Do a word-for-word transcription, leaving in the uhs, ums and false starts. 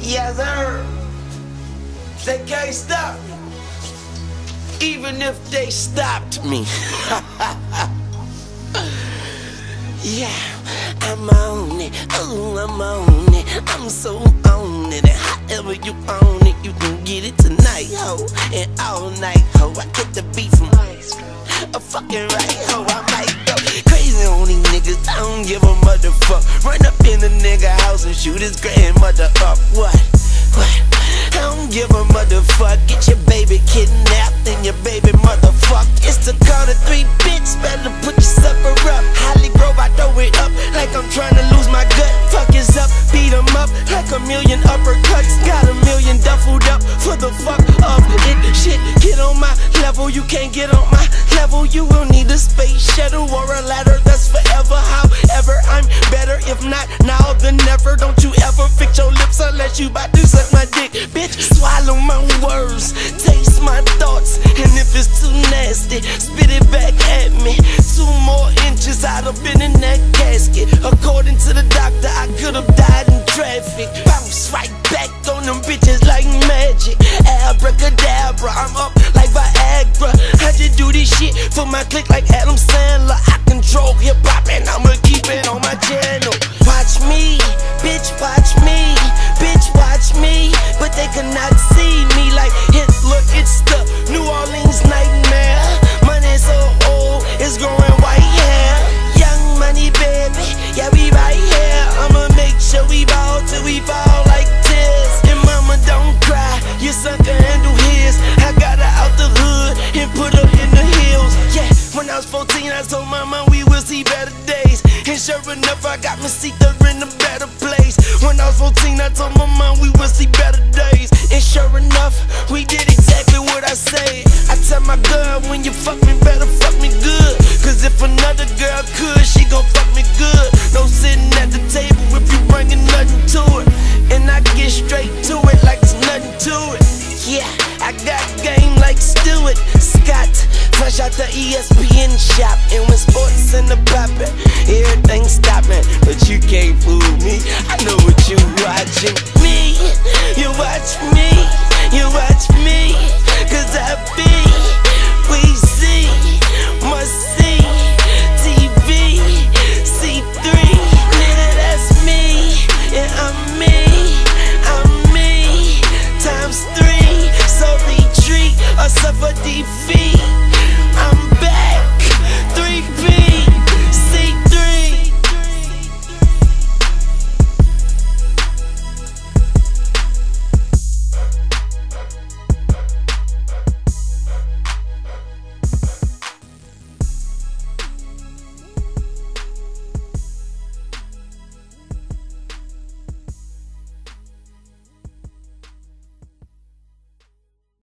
Yes, sir. They can't stop me, even if they stopped me. Yeah, I'm on it. Oh, I'm on it. I'm so on it. And however you own it, you can get it tonight, ho, and all night, ho. I get the beat from a fucking right, ho. I might go crazy on these niggas. I don't give a motherfuck. Run up in the nigga house and shoot his grandmother up. What? What? I don't give a motherfuck. Get your baby kidnapped and your baby motherfuck. It's the count of three, bitch. Better put your supper up. Holly Grove, I throw it up like I'm trying to lose my gut. Fuck is up, beat 'em up like a million uppercuts. Got a million duffled up for the fuck of it. Shit, get on my level. You can't get on my level. You will need a space shuttle or a ladder. That's forever. However, I'm better. If not now, then never. Don't you ever fix your lips unless you bout to suck my dick. Bitch, swallow my words, taste my thoughts, and if it's too nasty, spit it back at me. Two more inches, I'd have been in that casket. According to the doctor, I could have died in traffic. Bounce right back on them bitches like magic. Abracadabra, I'm up like Viagra. I just do this shit for my clique like Adam Sandler. I control hip-hop and I'ma keep it on my channel. Watch me, bitch, watch me, bitch, watch me. But they cannot see me like Hitler. It's the New Orleans nightmare. Money so old, it's growing white hair. Young money, baby, yeah, we right here. I'ma make sure we ball till we fall like this. And mama, don't cry, your son can handle his. I got her out the hood and put her in the hills. Yeah, when I was fourteen, I told mama we will see better days. And sure enough, I got my seat there in a better place. When I was fourteen, I told my mom we will see better days. And sure enough, we did exactly what I said. I tell my girl, when you fuck me, better fuck me good. Cause if another girl could, she gon' fuck me good. No sitting at the table if you bringing nothing to it. And I get straight to it like there's nothing to it. Yeah, I got game like Stewart Scott. Fresh out the E S P N shop. And